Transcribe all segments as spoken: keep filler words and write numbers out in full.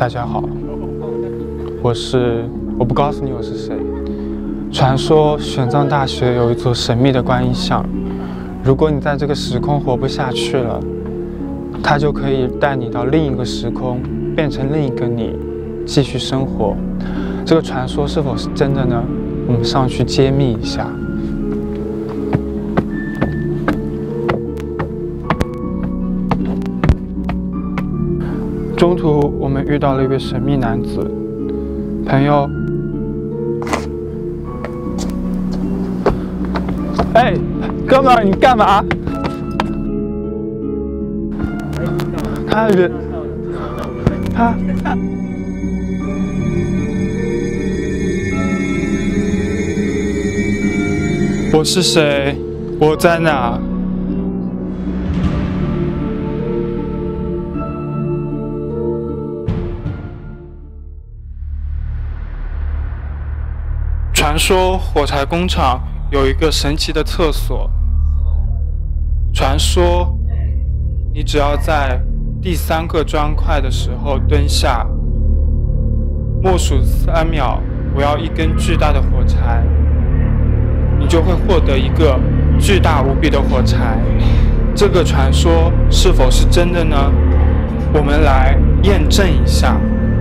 大家好，我是……我不告诉你我是谁。传说玄奘大学有一座神秘的观音像，如果你在这个时空活不下去了，它就可以带你到另一个时空，变成另一个你，继续生活。这个传说是否是真的呢？我们上去揭秘一下。中途我们遇到了一位神秘男子，朋友。哎，哥们儿，你干嘛？他人，他。我是谁？我在哪？传说火柴工厂有一个神奇的厕所。传说，你只要在第三个砖块的时候蹲下，默数三秒，我要一根巨大的火柴，你就会获得一个巨大无比的火柴。这个传说是否是真的呢？我们来验证一下。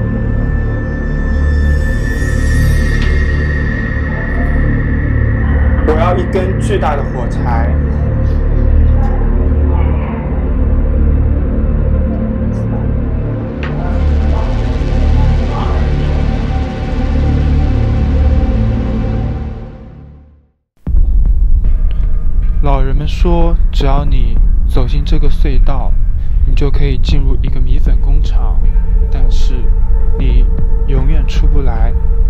我要一根巨大的火柴。老人们说，只要你走进这个隧道，你就可以进入一个米粉工厂，但是你永远出不来。